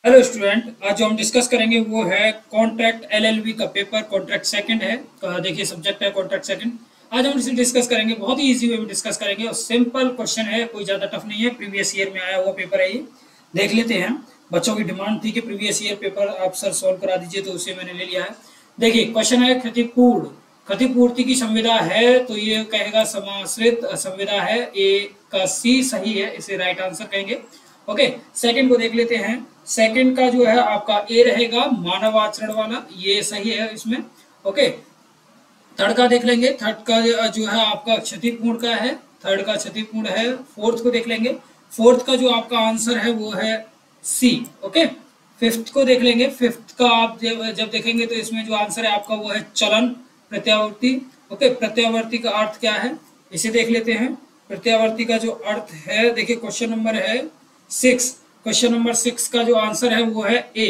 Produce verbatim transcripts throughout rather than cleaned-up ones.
Hello student, आज जो हम डिस्कस करेंगे वो है कॉन्ट्रैक्ट एलएलबी का पेपर। कॉन्ट्रैक्ट सेकंड है। अ, देखिए सब्जेक्ट है कॉन्ट्रैक्ट सेकंड। आज हम इसे डिस्कस करेंगे, बहुत ही इजी वे में डिस्कस करेंगे और सिंपल क्वेश्चन है, कोई ज़्यादा टफ नहीं है। प्रीवियस ईयर में आया हुआ पेपर है ये। देख लेते हैं। बच्चों की डिमांड थी कि प्रीवियस ईयर पेपर आप सर सॉल्व करा दीजिए, तो उसे मैंने ले लिया है। देखिए क्वेश्चन है क्षतिपूर्ण क्षतिपूर्ति की संविदा है, तो ये कहेगा समाश्रित संविदा है। ए का सी सही है, इसे राइट आंसर कहेंगे। ओके, सेकंड को देख लेते हैं। सेकंड का जो है आपका ए रहेगा, मानव आचरण वाला, ये सही है इसमें। ओके, थर्ड का देख लेंगे। थर्ड का जो है आपका क्षतिपूर्ण का है, थर्ड का क्षतिपूर्ण है। फोर्थ को देख लेंगे। फोर्थ का जो आपका आंसर है वो है सी। ओके, फिफ्थ को देख लेंगे। फिफ्थ का आप जब जब देखेंगे तो इसमें जो आंसर है आपका वो है चलन प्रत्यावर्ती। ओके, प्रत्यावर्ती का अर्थ क्या है इसे देख लेते हैं। प्रत्यावर्ती का जो अर्थ है, देखिए क्वेश्चन नंबर है सिक्स। क्वेश्चन नंबर सिक्स का जो आंसर है वो है A.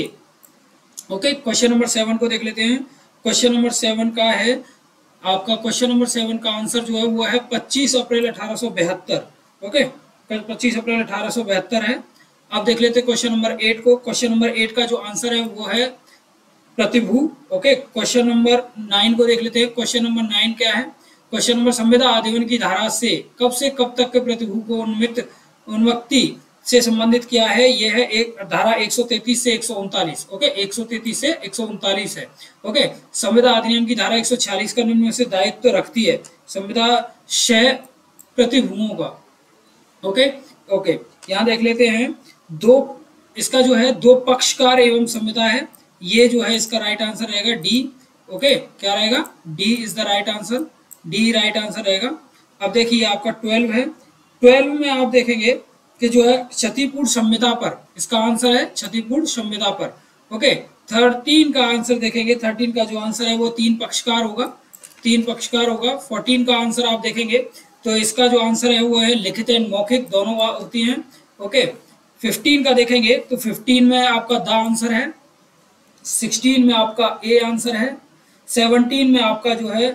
Okay, question number seven को देख लेते हैं। क्वेश्चन नंबर सेवन का है आपका, क्वेश्चन नंबर सेवन का आंसर जो है वो है पच्चीस अप्रैल अठारह सौ बहत्तर। ओके, पच्चीस अप्रैल अठारह सौ बहत्तर है। अब देख लेते हैं क्वेश्चन नंबर एट को। क्वेश्चन नंबर एट का जो आंसर है वो है प्रतिभू। ओके, क्वेश्चन नंबर नाइन को देख लेते हैं। क्वेश्चन नंबर नाइन क्या है? क्वेश्चन नंबर संविदा आजीवन की धारा से कब से कब तक के प्रतिभू को उन्मित उन्मुक्ति से संबंधित किया है। यह है एक धारा एक सौ तैंतीस से एक सौ उनतालीस। ओके, एक सौ तैंतीस से एक सौ उनतालीस है। ओके, संविदा अधिनियम की धारा एक सौ छियालीस का निम्न में से दायित्व तो रखती है संविदा शय प्रतिभूओं का। ओके ओके, यहाँ देख लेते हैं। दो इसका जो है दो पक्षकार एवं संविदा है, ये जो है इसका राइट आंसर रहेगा डी। ओके, क्या रहेगा? D is the right answer. D right answer रहेगा। अब देखिए आपका ट्वेल्व है। ट्वेल्व में आप देखेंगे कि जो है क्षतिपूर्ण संविदा पर, इसका आंसर है क्षतिपूर्ण संविदा पर। ओके, थर्टीन का आंसर देखेंगे। थर्टीन का जो आंसर है वो तीन पक्षकार होगा, तीन पक्षकार होगा। फोर्टीन का आंसर आप देखेंगे तो इसका जो आंसर है वो है लिखित एंड मौखिक, दोनों होती हैं। ओके, फिफ्टीन का देखेंगे तो फिफ्टीन में आपका द आंसर है। सिक्सटीन में आपका ए आंसर है। सेवनटीन में आपका जो है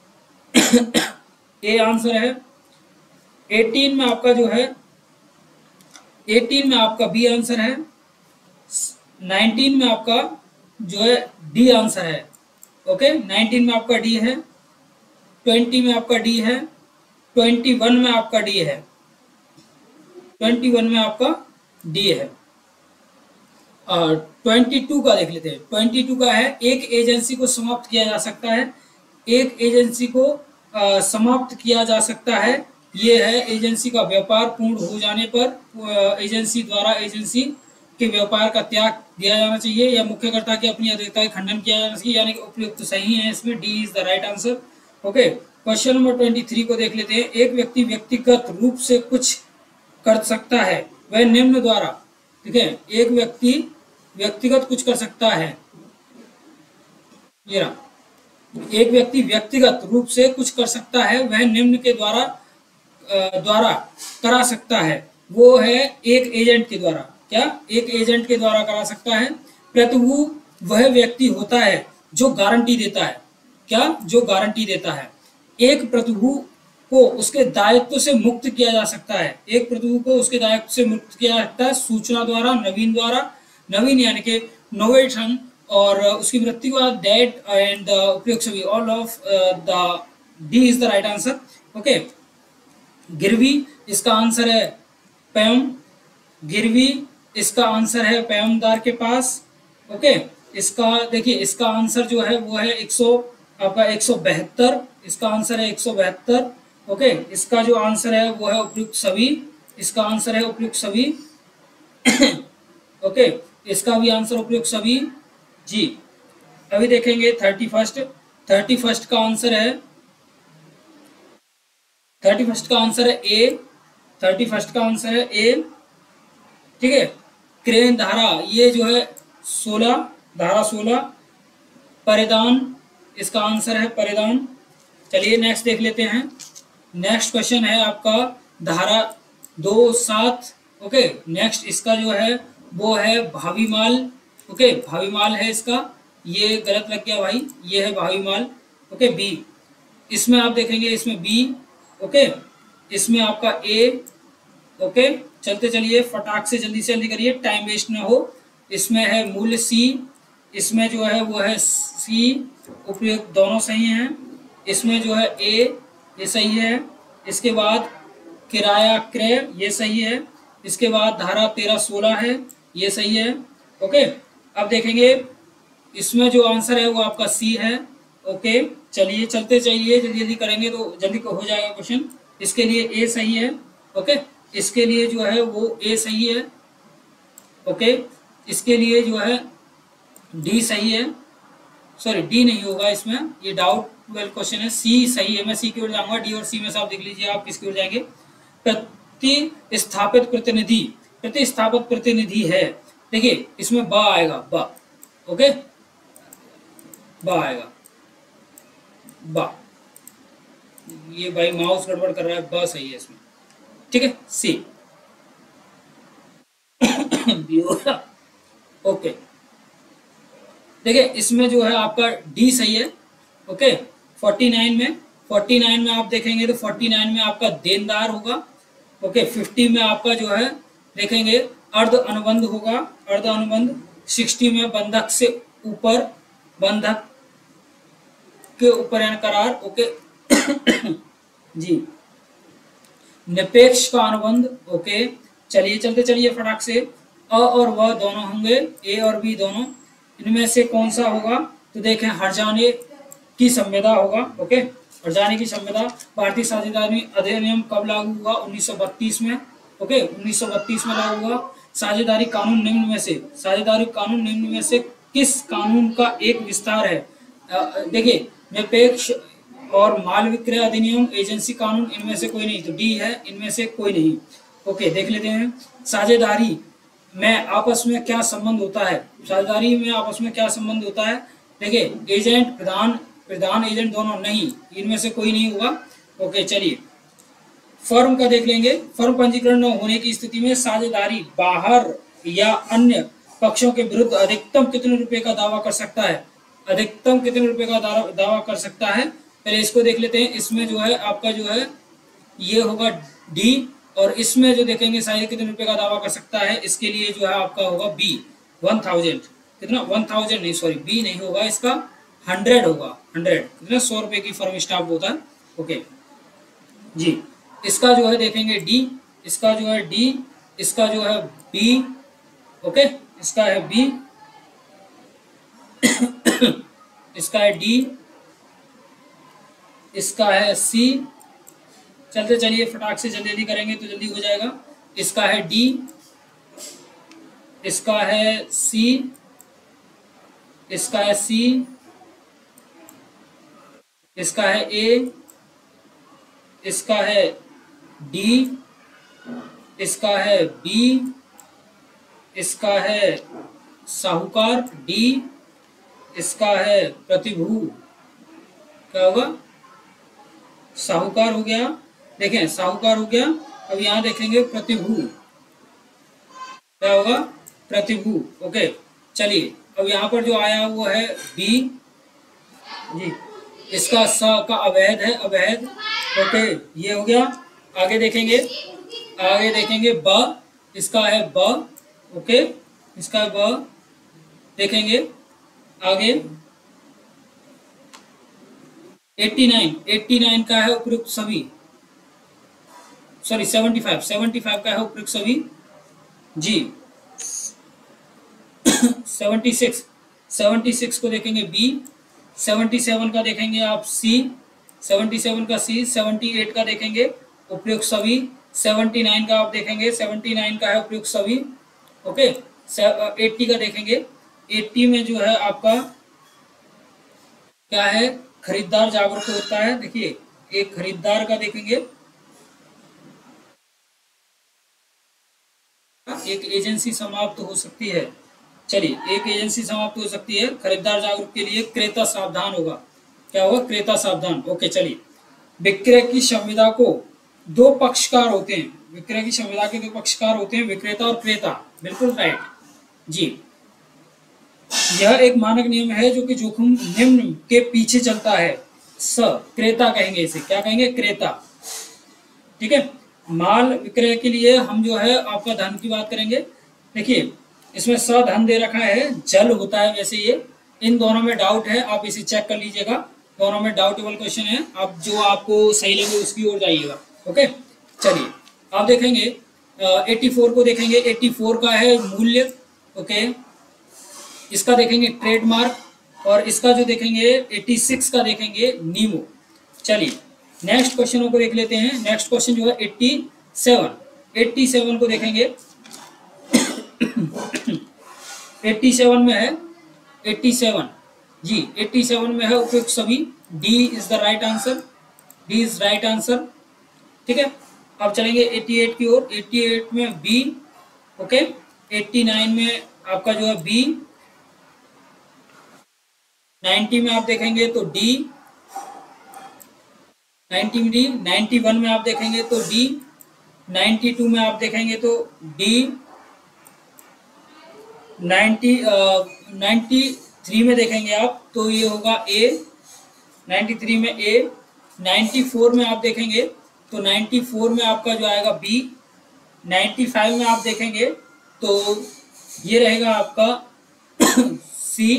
ए आंसर है। एटीन में आपका जो है एटीन में आपका बी आंसर है। नाइनटीन में आपका जो है डी आंसर है। ओके, नाइनटीन में आपका डी है। ट्वेंटी में आपका डी है। ट्वेंटी वन में आपका डी है। ट्वेंटी वन में आपका डी है। और ट्वेंटी टू का देख लेते हैं। ट्वेंटी टू का है एक एजेंसी को समाप्त किया जा सकता है। एक एजेंसी को आ, समाप्त किया जा सकता है। ये है एजेंसी का व्यापार पूर्ण हो जाने पर एजेंसी द्वारा एजेंसी के व्यापार का त्याग दिया जाना चाहिए या मुख्यकर्ता की अपनी अधिकारिता का खंडन किया जाना चाहिए, यानी कि उपयुक्त सही है इसमें। D is the right answer. Okay, question number twenty three को देख लेते हैं। एक व्यक्ति व्यक्तिगत रूप से कुछ कर सकता है वह निम्न द्वारा, ठीक है, एक व्यक्ति व्यक्तिगत कुछ कर सकता है। ये रहा, एक व्यक्ति व्यक्तिगत रूप से कुछ कर सकता है वह निम्न के द्वारा द्वारा करा सकता है। वो है एक एजेंट के द्वारा। क्या? एक एजेंट के द्वारा करा सकता है। प्रतिभू वह व्यक्ति होता है जो गारंटी देता है। क्या? जो गारंटी देता है। एक प्रतिभू को उसके दायित्व से मुक्त किया जा सकता है। एक प्रतिभू को उसके दायित्व से मुक्त किया जा सकता है सूचना द्वारा, नवीन द्वारा। नवीन यानी कि नोवेशन, और उसकी मृत्यु के बाद डेड एंड उपयुक्त सभी, all of the D is the right answer. Okay, गिरवी इसका आंसर है पैम। गिरवी इसका आंसर है पैमदार के पास। ओके, इसका देखिए इसका आंसर जो है वो है एक सौ आपका एक सौ बहत्तर। इसका आंसर है एक सौ बहत्तर। ओके, इसका जो आंसर है वो है उपयुक्त सभी। इसका आंसर है उपयुक्त सभी। ओके, इसका भी आंसर उपयुक्त सभी जी। अभी देखेंगे थर्टी फर्स्ट। थर्टी फर्स्ट का आंसर है थर्टी फर्स्ट का आंसर है ए। थर्टी फर्स्ट का आंसर है ए, ठीक है। क्रेन धारा, ये जो है सोलह, धारा सोलह। परिधान, इसका आंसर है परिधान। चलिए नेक्स्ट देख लेते हैं। नेक्स्ट क्वेश्चन है आपका धारा दो सात। ओके, नेक्स्ट इसका जो है वो है भावी माल। ओके, भावी माल है इसका, ये गलत लग गया भाई, ये है भावी माल। Okay, B. इसमें आप देखेंगे इसमें बी। ओके, इसमें आपका ए। ओके, चलते चलिए फटाक से जल्दी से जल्दी करिए, टाइम वेस्ट ना हो। इसमें है मूल्य सी, इसमें जो है वो है सी, उपयुक्त दोनों सही हैं। इसमें जो है ए, ये सही है। इसके बाद किराया क्रय, ये सही है। इसके बाद धारा तेरह सोलह है, ये सही है। ओके, अब देखेंगे इसमें जो आंसर है वो आपका सी है। ओके, चलिए चलते चलिए, जल्दी जल्दी करेंगे तो जल्दी हो जाएगा क्वेश्चन। इसके लिए ए सही है। ओके, इसके लिए जो है वो ए सही है। ओके, इसके लिए जो है डी सही है, सॉरी डी नहीं होगा इसमें, ये डाउट वेल क्वेश्चन है। सी सही है, मैं सी की ओर जाऊंगा। डी और सी में से आप देख लीजिए आप किसकी ओर जाएंगे। प्रतिस्थापित प्रतिनिधि, प्रतिस्थापित प्रतिनिधि है, देखिए इसमें ब आएगा, ब। ओके, ब आएगा, ब। ये भाई माउस गड़बड़ कर रहा है, ब सही है इसमें। ठीक है, सी ओके, देखिए इसमें जो है आपका डी सही है। ओके, उनचास में उनचास में आप देखेंगे तो उनचास में आपका देनदार होगा। ओके, पचास में आपका जो है देखेंगे अर्ध अनुबंध होगा, अर्ध अनुबंध। साठ में बंधक से ऊपर, बंधक के ऊपर यानी करार। ओके जी, निरपेक्ष का अनुबंध। ओके, चलिए चलते चलिए फटाक से। अ और व दोनों होंगे, ए और बी दोनों। इनमें से कौन सा होगा तो देखें, हर्जाने की संविदा होगा। ओके, हर्जाने की संविदा। भारतीय साझेदारी अधिनियम कब लागू हुआ? उन्नीस सौ बत्तीस में। ओके, उन्नीस सौ बत्तीस में लागू हुआ। साझेदारी कानून निम्न में से, साझेदारी कानून निम्न में से किस कानून का एक विस्तार है? देखिए, निरपेक्ष और माल विक्रय अधिनियम, एजेंसी कानून, इनमें से कोई नहीं, तो डी है, इनमें से कोई नहीं। ओके, देख लेते हैं। साझेदारी में आपस में क्या संबंध होता है? साझेदारी में आपस में क्या संबंध होता है? देखिए, एजेंट, प्रधान, प्रधान एजेंट दोनों नहीं, इनमें से कोई नहीं होगा। ओके, चलिए फर्म का देख लेंगे। फर्म पंजीकरण न होने की स्थिति में साझेदारी बाहर या अन्य पक्षों के विरुद्ध अधिकतम कितने रुपए का दावा कर सकता है? अधिकतम कितने रुपए का दावा कर सकता है? पहले इसको देख लेते हैं। इसमें जो है आपका जो है ये होगा डी, और इसमें जो देखेंगे साझेदारी कितने रुपए का दावा कर सकता है, इसके लिए जो है आपका होगा बी, वन थाउजेंड। कितना? वन थाउजेंड नहीं, सॉरी बी नहीं होगा, इसका हंड्रेड होगा। हंड्रेड कितना? सौ रुपए की फर्म स्टाफ होता है। ओके जी, इसका जो है देखेंगे डी, इसका जो है डी, इसका जो है बी। ओके, इसका है बी, इसका है डी, इसका है सी। चलते चलिए फटाक से, जल्दी जल्दी करेंगे तो जल्दी हो जाएगा। इसका है डी, इसका है सी, इसका है सी, इसका है ए, इसका है डी, इसका है बी, इसका है साहूकार डी, इसका है प्रतिभू, क्या होगा? साहूकार हो गया। देखें, साहूकार हो गया। अब यहां देखेंगे प्रतिभू, क्या होगा? प्रतिभू। ओके, चलिए अब यहाँ पर जो आया वो है बी जी, इसका स का अवैध है, अवैध। ओके, ये हो गया। आगे देखेंगे, आगे देखेंगे ब, इसका है ब। ओके, इसका है ब। देखेंगे आगे नवासी, नवासी का है उपयुक्त सभी, सॉरी पचहत्तर, पचहत्तर का है उपयुक्त सभी जी। छिहत्तर, छिहत्तर को देखेंगे बी, सतहत्तर का देखेंगे आप सी, सतहत्तर का सी, अठहत्तर का देखेंगे उपयुक्त सभी, उन्यासी का आप देखेंगे, उन्यासी का है उपयुक्त सभी। ओके, अस्सी का देखेंगे, अस्सी में जो है आपका क्या है? खरीदार जागरूक होता है। देखिए, एक खरीदार का देखेंगे, एक एजेंसी समाप्त हो सकती है। चलिए, एक एजेंसी समाप्त हो सकती है। खरीदार जागरूक के लिए क्रेता सावधान होगा, क्या होगा? क्रेता सावधान। ओके, चलिए, विक्रय की संविदा को दो पक्षकार होते हैं, विक्रय की संविदा के दो पक्षकार होते हैं, विक्रेता और क्रेता। बिल्कुल राइट जी। यह एक मानक नियम है जो कि जोखिम निम्न के पीछे चलता है। स, क्रेता कहेंगे इसे, क्या कहेंगे? क्रेता। ठीक है, माल विक्रय के लिए हम जो है आपका धन की बात करेंगे। देखिए, इसमें स धन दे रखा है, जल होता है वैसे ये। इन दोनों में डाउट है, आप इसे चेक कर लीजिएगा। दोनों में डाउटेबल क्वेश्चन है, आप जो आपको सही लगे उसकी ओर जाइएगा। ओके, चलिए आप देखेंगे एट्टी फोर को देखेंगे। एट्टी फोर का है मूल्य। ओके, इसका देखेंगे ट्रेडमार्क, और इसका जो देखेंगे एट्टी सिक्स का देखेंगे नीमो। चलिए नेक्स्ट क्वेश्चनों को देख लेते हैं। नेक्स्ट क्वेश्चन जो है एट्टी सेवन। एट्टी सेवन को देखेंगे। एट्टी सेवन में है, एट्टी सेवन जी, एट्टी सेवन में है उपयुक्त सभी। D is the right answer, D is right answer. ठीक है, अब चलेंगे एट्टी एट की ओर। एट्टी एट में बी। ओके, एट्टी नाइन में आपका जो है बी। नाइन्टी में आप देखेंगे तो डी, नाइन्टी में डी। नाइन्टी वन में आप देखेंगे तो डी। नाइन्टी टू में आप देखेंगे तो डी। नाइन्टी नाइन्टी थ्री में देखेंगे आप तो ये होगा ए। नाइन्टी थ्री में ए। नाइन्टी फोर में आप देखेंगे तो नाइन्टी फोर में आपका जो आएगा बी। नाइन्टी फाइव में आप देखेंगे तो ये रहेगा आपका सी।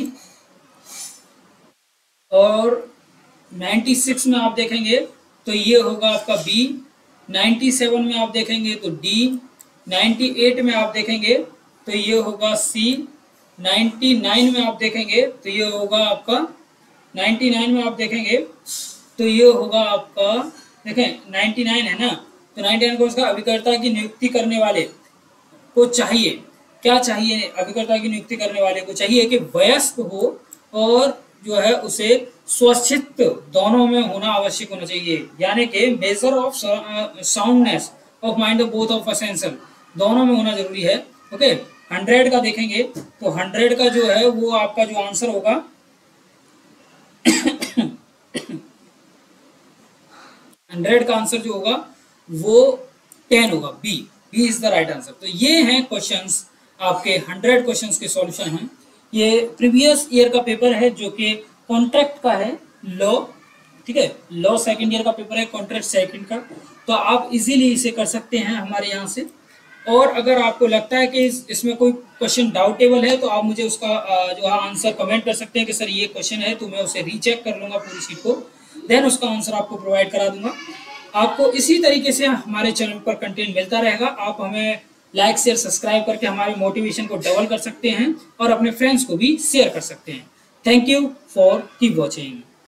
और नाइन्टी सिक्स में आप देखेंगे तो ये होगा आपका बी। नाइन्टी सेवन में आप देखेंगे तो डी। नाइन्टी एट में आप देखेंगे तो ये होगा सी। नाइन्टी नाइन में आप देखेंगे तो ये होगा आपका, नाइन्टी नाइन में आप देखेंगे तो ये होगा आपका, देखें नाइन्टी नाइन है ना, तो नाइन्टी नाइन को उसका अभिकर्ता की नियुक्ति करने वाले को चाहिए, क्या चाहिए अभिकर्ता की नियुक्ति करने वाले को चाहिए कि वयस्क हो और जो है उसे स्वच्छित दोनों में होना आवश्यक होना चाहिए, यानी कि major of soundness of mind of both of essential, दोनों में होना जरूरी है। ओके, हंड्रेड का देखेंगे तो हंड्रेड का जो है वो आपका जो आंसर होगा हंड्रेड का आंसर जो होगा वो टेन होगा, B. B is the right answer. तो ये हैं क्वेश्चंस, आपके हंड्रेड क्वेश्चंस के सॉल्यूशन हैं। ये प्रीवियस ईयर का पेपर है जो कि कॉन्ट्रैक्ट का है, लॉ। ठीक है, लॉ सेकंड ईयर का पेपर है, कॉन्ट्रैक्ट सेकंड का। तो आप इजीली इसे कर सकते हैं हमारे यहाँ से। और अगर आपको लगता है कि इस, इसमें कोई क्वेश्चन डाउटेबल है तो आप मुझे उसका जो है आंसर कमेंट कर सकते हैं कि सर ये क्वेश्चन है, तो मैं उसे रीचेक कर लूँगा पूरी शीट को, देन उसका आंसर आपको प्रोवाइड करा दूंगा। आपको इसी तरीके से हमारे चैनल पर कंटेंट मिलता रहेगा। आप हमें लाइक शेयर सब्सक्राइब करके हमारे मोटिवेशन को डबल कर सकते हैं और अपने फ्रेंड्स को भी शेयर कर सकते हैं। Thank you for keep watching.